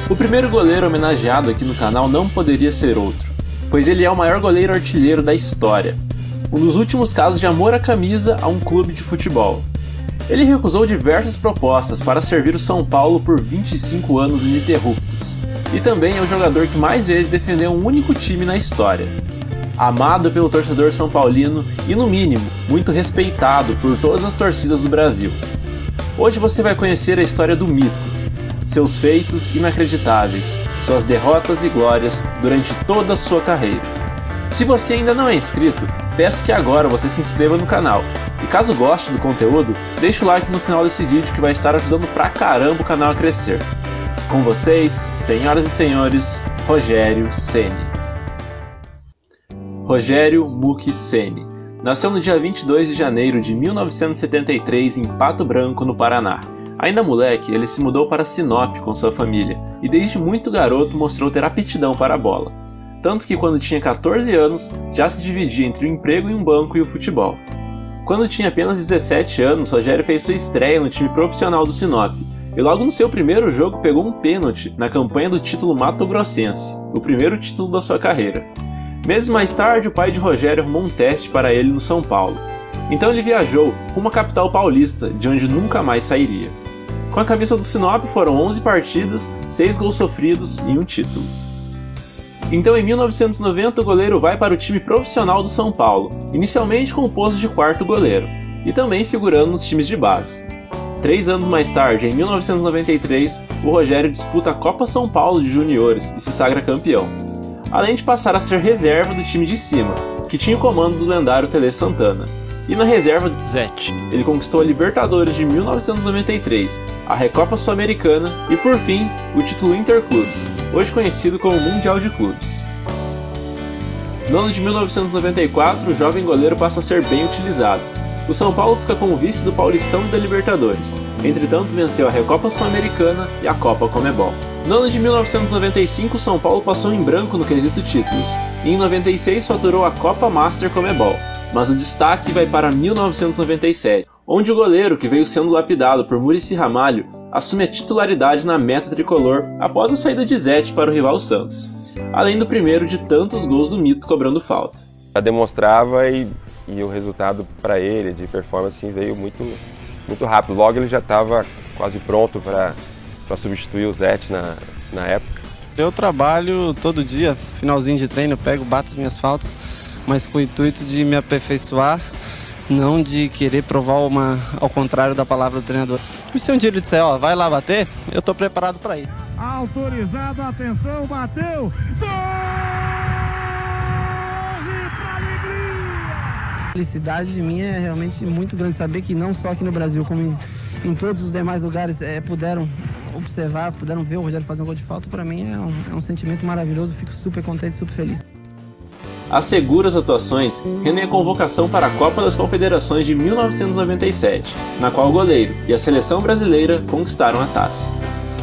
O primeiro goleiro homenageado aqui no canal não poderia ser outro, pois ele é o maior goleiro artilheiro da história, um dos últimos casos de amor à camisa a um clube de futebol. Ele recusou diversas propostas para servir o São Paulo por 25 anos ininterruptos, e também é o jogador que mais vezes defendeu um único time na história. Amado pelo torcedor são paulino e, no mínimo, muito respeitado por todas as torcidas do Brasil. Hoje você vai conhecer a história do mito, seus feitos inacreditáveis, suas derrotas e glórias durante toda a sua carreira. Se você ainda não é inscrito, peço que agora você se inscreva no canal. E caso goste do conteúdo, deixa o like no final desse vídeo que vai estar ajudando pra caramba o canal a crescer. Com vocês, senhoras e senhores, Rogério Ceni. Rogério Muki Ceni nasceu no dia 22 de janeiro de 1973 em Pato Branco, no Paraná. Ainda moleque, ele se mudou para Sinop com sua família, e desde muito garoto mostrou ter aptidão para a bola. Tanto que quando tinha 14 anos, já se dividia entre o emprego em um banco e o futebol. Quando tinha apenas 17 anos, Rogério fez sua estreia no time profissional do Sinop, e logo no seu primeiro jogo pegou um pênalti na campanha do título mato-grossense, o primeiro título da sua carreira. Meses mais tarde, o pai de Rogério arrumou um teste para ele no São Paulo. Então ele viajou rumo à capital paulista, de onde nunca mais sairia. Com a camisa do Sinop foram 11 partidas, 6 gols sofridos e um título. Então em 1990 o goleiro vai para o time profissional do São Paulo, inicialmente com o posto de quarto goleiro, e também figurando nos times de base. 3 anos mais tarde, em 1993, o Rogério disputa a Copa São Paulo de Juniores e se sagra campeão, além de passar a ser reserva do time de cima, que tinha o comando do lendário Tele Santana. E na reserva do Zete, ele conquistou a Libertadores de 1993, a Recopa Sul-Americana e, por fim, o título Interclubes, hoje conhecido como Mundial de Clubes. No ano de 1994, o jovem goleiro passa a ser bem utilizado. O São Paulo fica com o vice do Paulistão e da Libertadores, entretanto venceu a Recopa Sul-Americana e a Copa Comebol. No ano de 1995, o São Paulo passou em branco no quesito títulos, e em 96 faturou a Copa Master Comebol. Mas o destaque vai para 1997, onde o goleiro, que veio sendo lapidado por Muricy Ramalho, assume a titularidade na meta tricolor após a saída de Zete para o rival Santos, além do primeiro de tantos gols do mito cobrando falta. Já demonstrava e o resultado para ele de performance veio muito rápido. Logo ele já estava quase pronto para substituir o Zete na época. Eu trabalho todo dia, finalzinho de treino, eu bato as minhas faltas, mas com o intuito de me aperfeiçoar, não de querer provar ao contrário da palavra do treinador. E se um dia ele disser, ó, vai lá bater, eu estou preparado para ir. Autorizado, atenção, bateu! Gol! A felicidade de mim é realmente muito grande saber que não só aqui no Brasil, como em todos os demais lugares puderam observar, puderam ver o Rogério fazer um gol de falta. Para mim é um sentimento maravilhoso, fico super contente, super feliz. As seguras atuações rendem a convocação para a Copa das Confederações de 1997, na qual o goleiro e a seleção brasileira conquistaram a taça.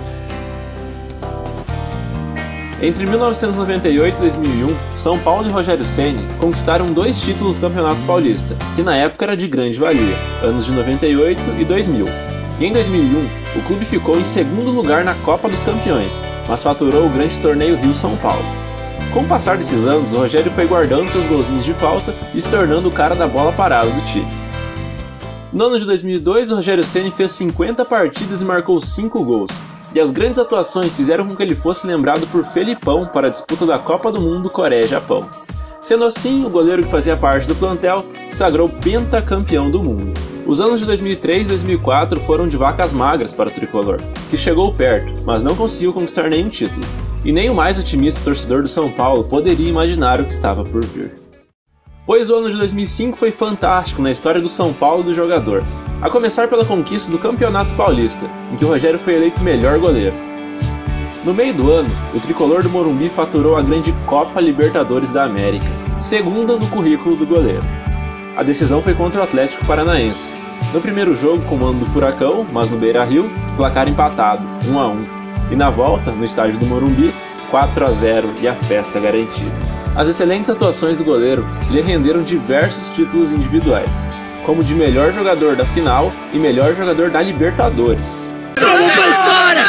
Entre 1998 e 2001, São Paulo e Rogério Ceni conquistaram 2 títulos do Campeonato Paulista, que na época era de grande valia, anos de 98 e 2000. E em 2001, o clube ficou em segundo lugar na Copa dos Campeões, mas faturou o grande torneio Rio-São Paulo. Com o passar desses anos, o Rogério foi guardando seus golzinhos de falta e se tornando o cara da bola parada do time. No ano de 2002, o Rogério Ceni fez 50 partidas e marcou 5 gols, e as grandes atuações fizeram com que ele fosse lembrado por Felipão para a disputa da Copa do Mundo Coreia-Japão. Sendo assim, o goleiro que fazia parte do plantel se sagrou pentacampeão do mundo. Os anos de 2003 e 2004 foram de vacas magras para o tricolor, que chegou perto, mas não conseguiu conquistar nenhum título. E nem o mais otimista torcedor do São Paulo poderia imaginar o que estava por vir. Pois o ano de 2005 foi fantástico na história do São Paulo e do jogador, a começar pela conquista do Campeonato Paulista, em que o Rogério foi eleito melhor goleiro. No meio do ano, o tricolor do Morumbi faturou a grande Copa Libertadores da América, segunda no currículo do goleiro. A decisão foi contra o Atlético Paranaense. No primeiro jogo, com o mando do Furacão, mas no Beira-Rio, placar empatado, 1-1. E na volta, no estádio do Morumbi, 4-0 e a festa garantida. As excelentes atuações do goleiro lhe renderam diversos títulos individuais, como de melhor jogador da final e melhor jogador da Libertadores. História!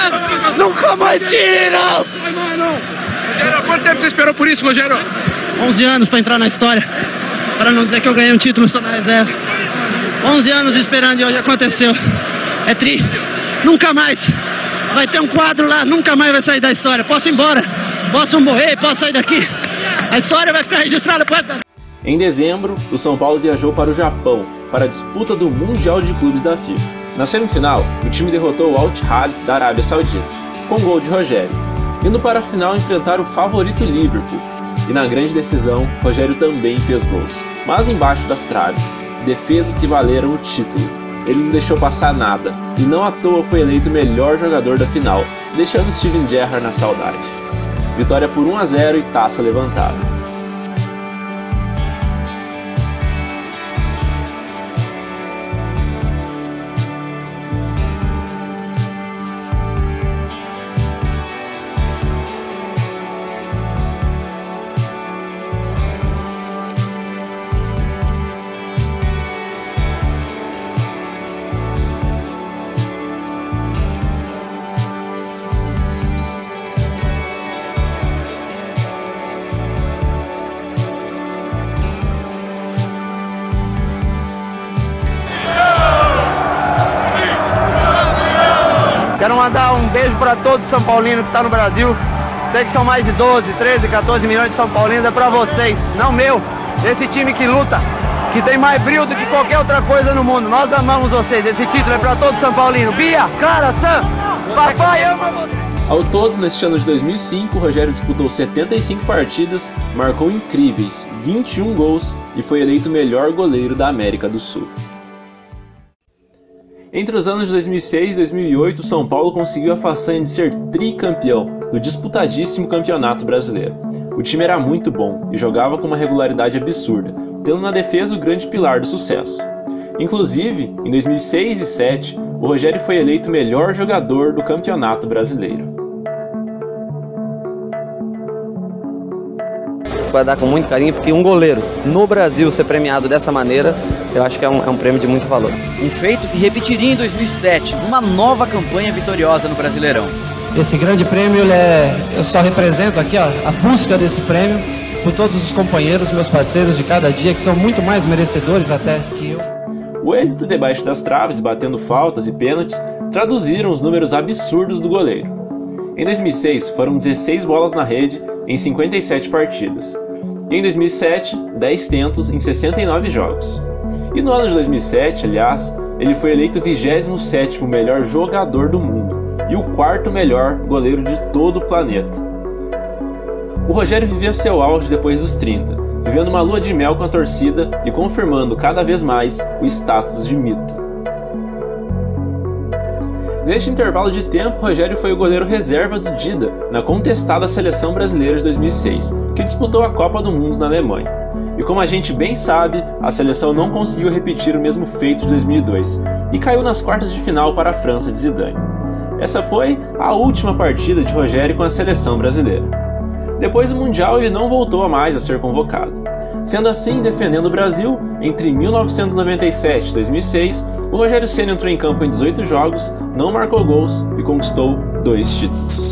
Nunca mais tira! Rogério, quanto tempo você esperou por isso, Rogério? 11 anos para entrar na história. Para não dizer que eu ganhei um título só na reserva. 11 anos esperando e hoje aconteceu. É tri. Nunca mais. Vai ter um quadro lá, nunca mais vai sair da história. Posso ir embora, posso morrer, posso sair daqui. A história vai ficar registrada por essa. Em dezembro, o São Paulo viajou para o Japão para a disputa do Mundial de Clubes da FIFA. Na semifinal, o time derrotou o Al-Ittihad da Arábia Saudita, com gol de Rogério, indo para a final enfrentar o favorito Liverpool. E na grande decisão, Rogério também fez gols, mas embaixo das traves, defesas que valeram o título. Ele não deixou passar nada, e não à toa foi eleito o melhor jogador da final, deixando Steven Gerrard na saudade. Vitória por 1-0 e taça levantada. Quero mandar um beijo para todo São Paulino que está no Brasil. Sei que são mais de 12, 13, 14 milhões de São Paulinos. É para vocês, não meu. Esse time que luta, que tem mais brilho do que qualquer outra coisa no mundo. Nós amamos vocês. Esse título é para todo São Paulino. Bia, Clara, Sam, papai ama vocês. Ao todo, neste ano de 2005, o Rogério disputou 75 partidas, marcou incríveis 21 gols e foi eleito o melhor goleiro da América do Sul. Entre os anos de 2006 e 2008, o São Paulo conseguiu a façanha de ser tricampeão do disputadíssimo Campeonato Brasileiro. O time era muito bom e jogava com uma regularidade absurda, tendo na defesa o grande pilar do sucesso. Inclusive, em 2006 e 2007, o Rogério foi eleito o melhor jogador do Campeonato Brasileiro. Vai dar com muito carinho, porque um goleiro no Brasil ser premiado dessa maneira, eu acho que é um prêmio de muito valor. Um feito que repetiria em 2007, numa nova campanha vitoriosa no Brasileirão. Esse grande prêmio, eu só represento aqui a busca desse prêmio por todos os companheiros, meus parceiros de cada dia, que são muito mais merecedores até que eu. O êxito debaixo das traves, batendo faltas e pênaltis, traduziram os números absurdos do goleiro. Em 2006, foram 16 bolas na rede em 57 partidas. E em 2007, 10 tentos em 69 jogos. E no ano de 2007, aliás, ele foi eleito o 27º melhor jogador do mundo e o 4º melhor goleiro de todo o planeta. O Rogério vivia seu auge depois dos 30, vivendo uma lua de mel com a torcida e confirmando cada vez mais o status de mito. Neste intervalo de tempo, Rogério foi o goleiro reserva do Dida na contestada Seleção Brasileira de 2006, que disputou a Copa do Mundo na Alemanha. E como a gente bem sabe, a seleção não conseguiu repetir o mesmo feito de 2002 e caiu nas quartas de final para a França de Zidane. Essa foi a última partida de Rogério com a seleção brasileira. Depois do Mundial, ele não voltou a mais a ser convocado. Sendo assim, defendendo o Brasil, entre 1997 e 2006, o Rogério Ceni entrou em campo em 18 jogos, não marcou gols e conquistou 2 títulos.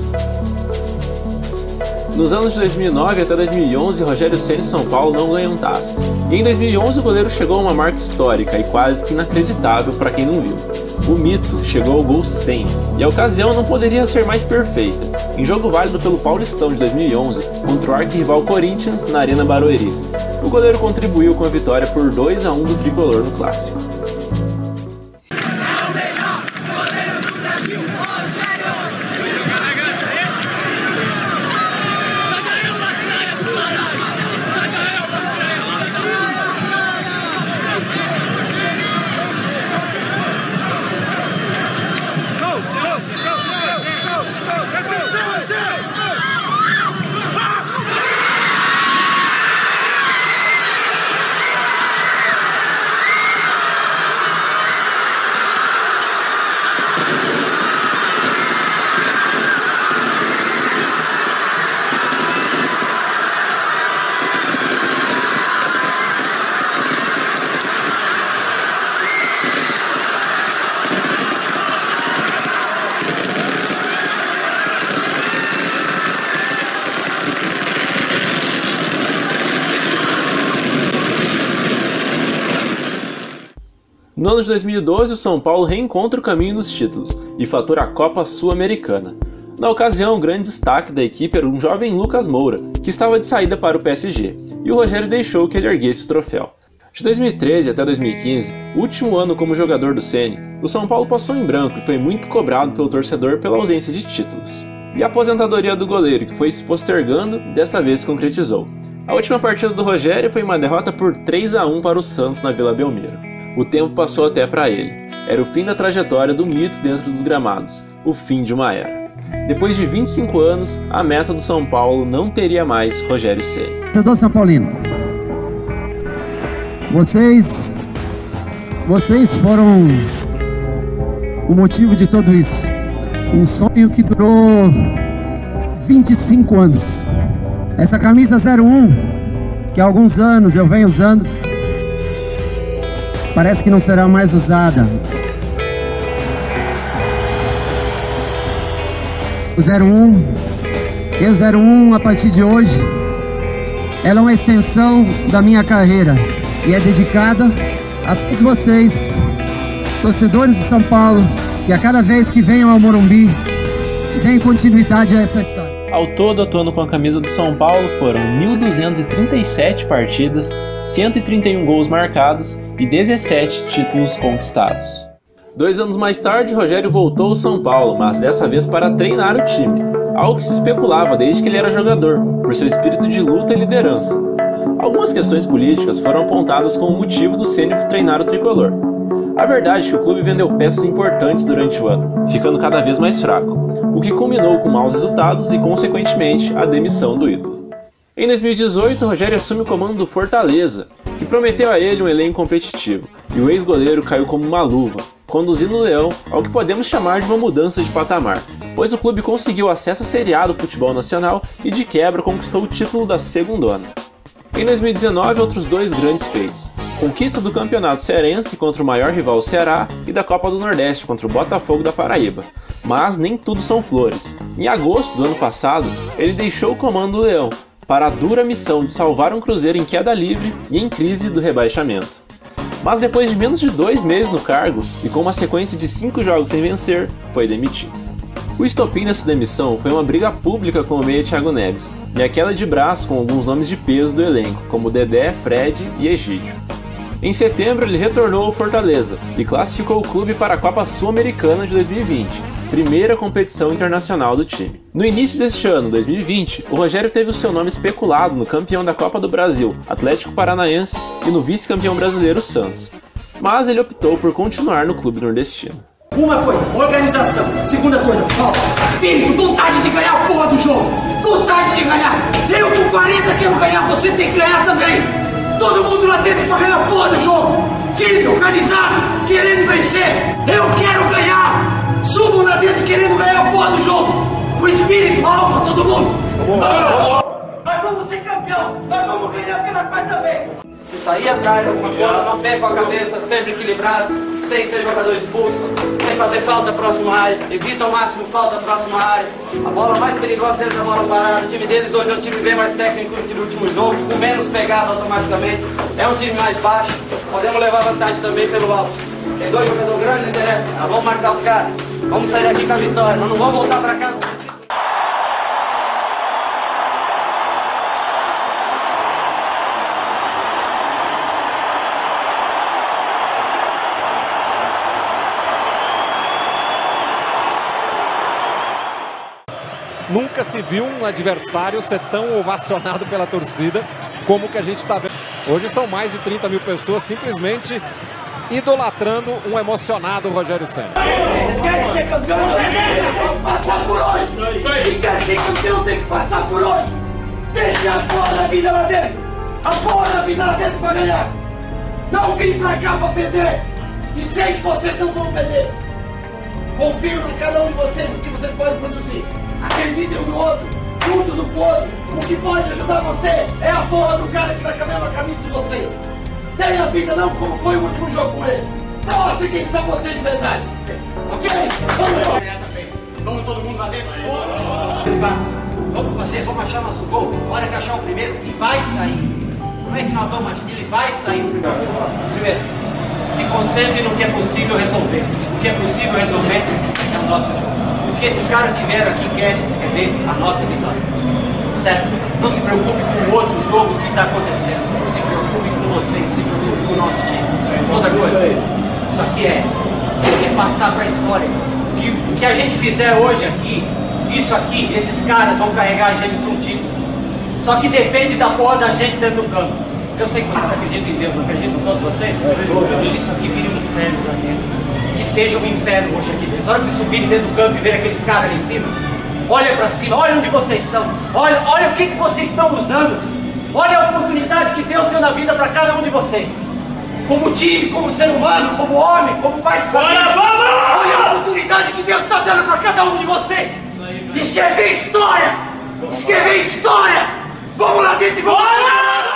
Nos anos de 2009 até 2011, Rogério Ceni e São Paulo não ganham taças. E em 2011 o goleiro chegou a uma marca histórica e quase que inacreditável para quem não viu. O mito chegou ao gol 100, e a ocasião não poderia ser mais perfeita. Em jogo válido pelo Paulistão de 2011, contra o arquirrival Corinthians na Arena Barueri, o goleiro contribuiu com a vitória por 2-1 do tricolor no clássico. No ano de 2012, o São Paulo reencontra o caminho dos títulos e fatura a Copa Sul-Americana. Na ocasião, o grande destaque da equipe era um jovem Lucas Moura, que estava de saída para o PSG, e o Rogério deixou que ele erguesse o troféu. De 2013 até 2015, último ano como jogador do Ceni, o São Paulo passou em branco e foi muito cobrado pelo torcedor pela ausência de títulos. E a aposentadoria do goleiro, que foi se postergando, desta vez se concretizou. A última partida do Rogério foi uma derrota por 3-1 para o Santos na Vila Belmiro. O tempo passou até para ele. Era o fim da trajetória do mito dentro dos gramados, o fim de uma era. Depois de 25 anos, a meta do São Paulo não teria mais Rogério Ceni. Torcedor São Paulino, vocês foram o motivo de tudo isso. Um sonho que durou 25 anos. Essa camisa 01, que há alguns anos eu venho usando, parece que não será mais usada. O 01 a partir de hoje, ela é uma extensão da minha carreira e é dedicada a todos vocês, torcedores de São Paulo, que a cada vez que venham ao Morumbi, deem continuidade a essa história. Ao todo, atuando com a camisa do São Paulo, foram 1.237 partidas, 131 gols marcados e 17 títulos conquistados. 2 anos mais tarde, Rogério voltou ao São Paulo, mas dessa vez para treinar o time, algo que se especulava desde que ele era jogador, por seu espírito de luta e liderança. Algumas questões políticas foram apontadas como motivo do Ceni treinar o tricolor. A verdade é que o clube vendeu peças importantes durante o ano, ficando cada vez mais fraco, o que culminou com maus resultados e, consequentemente, a demissão do ídolo. Em 2018, Rogério assume o comando do Fortaleza, que prometeu a ele um elenco competitivo, e o ex-goleiro caiu como uma luva, conduzindo o Leão ao que podemos chamar de uma mudança de patamar, pois o clube conseguiu acesso à Série A do futebol nacional e, de quebra, conquistou o título da segundona. Em 2019, outros 2 grandes feitos: conquista do Campeonato Cearense contra o maior rival Ceará e da Copa do Nordeste contra o Botafogo da Paraíba. Mas nem tudo são flores. Em agosto do ano passado, ele deixou o comando do Leão para a dura missão de salvar um Cruzeiro em queda livre e em crise do rebaixamento. Mas depois de menos de 2 meses no cargo e com uma sequência de 5 jogos sem vencer, foi demitido. O estopim dessa demissão foi uma briga pública com o meia Thiago Neves e a queda de braço com alguns nomes de peso do elenco, como Dedé, Fred e Egídio. Em setembro, ele retornou ao Fortaleza e classificou o clube para a Copa Sul-Americana de 2020, primeira competição internacional do time. No início deste ano, 2020, o Rogério teve o seu nome especulado no campeão da Copa do Brasil, Atlético Paranaense, e no vice-campeão brasileiro, Santos. Mas ele optou por continuar no clube nordestino. Uma coisa, organização. Segunda coisa, espírito, vontade de ganhar a porra do jogo. Vontade de ganhar. Eu com 40 quero ganhar, você tem que ganhar também. Todo mundo lá dentro pra ganhar a porra do jogo. Time organizado, querendo vencer. Eu quero ganhar. Subam lá dentro querendo ganhar a porra do jogo. Com espírito, alma, todo mundo. Nós vamos ser campeão. Nós vamos ganhar pela 4ª vez. Se sair atrás de alguma coisa, não pé com a cabeça, sempre equilibrado, sem ser jogador expulso, sem fazer falta próxima área, evita ao máximo falta próxima área. A bola mais perigosa deles é a bola parada. O time deles hoje é um time bem mais técnico do que no último jogo, com menos pegada automaticamente. É um time mais baixo, podemos levar vantagem também pelo alto. Tem 2 jogadores grandes, não interessa. Nós vamos marcar os caras, vamos sair daqui com a vitória, nós não vamos voltar para casa. Nunca se viu um adversário ser tão ovacionado pela torcida como o que a gente está vendo. Hoje são mais de 30 mil pessoas simplesmente idolatrando um emocionado Rogério Ceni. Eles querem ser campeão, tem que passar por hoje. Quem quer ser campeão tem que passar por hoje. Deixa a porra da vida lá dentro. A porra da vida lá dentro pra ganhar. Não vim pra cá pra perder. E sei que vocês não vão perder. Confio em cada um de vocês no que vocês podem produzir. Acreditem um no outro, juntos um com o outro. O que pode ajudar você é a porra do cara que vai caminhar no caminho de vocês. Tenha a vida não como foi o último jogo com eles. Mostrem quem são vocês de verdade. Ok? Vamos lá. Vamos todo mundo lá dentro. Vamos fazer, vamos achar nosso gol. Hora que achar o primeiro e vai sair. Não é que nós vamos, ele vai sair o primeiro. Se concentre no que é possível resolver. O que é possível resolver é o nosso jogo. O que esses caras que vieram aqui querem é ver a nossa vitória. Certo? Não se preocupe com o outro jogo que está acontecendo. Se preocupe com vocês, se preocupe com o nosso time. Outra coisa, isso aqui é passar para a história. Que o que a gente fizer hoje aqui, isso aqui, esses caras vão carregar a gente para um título. Só que depende da porra da gente dentro do campo. Eu sei que vocês acreditam em Deus, não acreditam todos vocês? Isso aqui vira um inferno lá dentro. Que seja um inferno hoje aqui dentro. Na hora que vocês subirem dentro do campo e verem aqueles caras ali em cima, olha para cima, olha onde vocês estão. Olha o que vocês estão usando. Olha a oportunidade que Deus deu na vida para cada um de vocês. Como time, como ser humano, como homem, como pai de família. Olha a oportunidade que Deus está dando para cada um de vocês. Escrever história! Escrever história! Vamos lá dentro e vamos lá!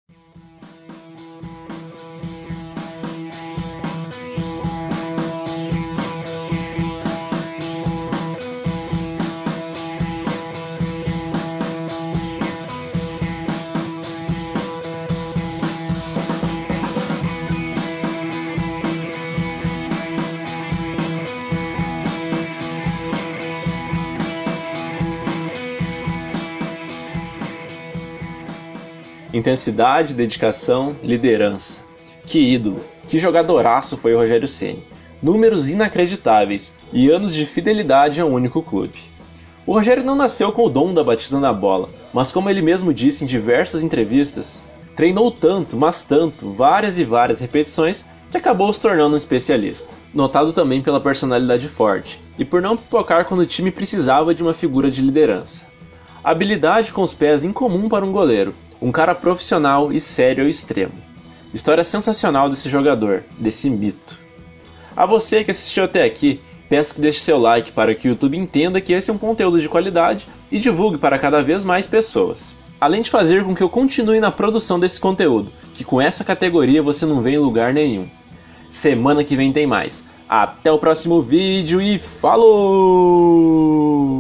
Intensidade, dedicação, liderança. Que ídolo, que jogadoraço foi o Rogério Ceni. Números inacreditáveis e anos de fidelidade a um único clube. O Rogério não nasceu com o dom da batida na bola, mas como ele mesmo disse em diversas entrevistas, treinou tanto, mas tanto, várias e várias repetições, que acabou se tornando um especialista. Notado também pela personalidade forte, e por não pipocar quando o time precisava de uma figura de liderança. Habilidade com os pés incomum para um goleiro, um cara profissional e sério ao extremo. História sensacional desse jogador, desse mito. A você que assistiu até aqui, peço que deixe seu like para que o YouTube entenda que esse é um conteúdo de qualidade e divulgue para cada vez mais pessoas. Além de fazer com que eu continue na produção desse conteúdo, que com essa categoria você não vê em lugar nenhum. Semana que vem tem mais. Até o próximo vídeo e falou!